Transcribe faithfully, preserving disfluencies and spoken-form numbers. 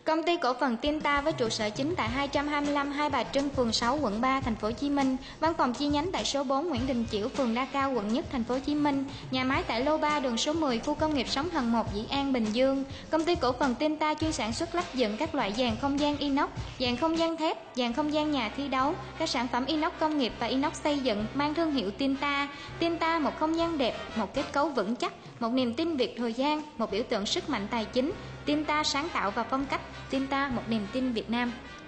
Công ty cổ phần Tinta với trụ sở chính tại hai trăm hai mươi lăm Hai Bà Trưng, phường sáu, quận ba, thành phố Hồ Chí Minh, văn phòng chi nhánh tại số bốn Nguyễn Đình Chiểu, phường Đa Cao, quận Nhất, thành phố Hồ Chí Minh, nhà máy tại lô ba, đường số mười, khu công nghiệp Sóng Thần một, Dĩ An, Bình Dương. Công ty cổ phần Tinta chuyên sản xuất lắp dựng các loại dàn không gian inox, dàn không gian thép, dàn không gian nhà thi đấu, các sản phẩm inox công nghiệp và inox xây dựng mang thương hiệu Tinta. Tinta, một không gian đẹp, một kết cấu vững chắc, một niềm tin Việt thời gian, một biểu tượng sức mạnh tài chính. Tinta sáng tạo và phong cách. Tinta, một niềm tin Việt Nam.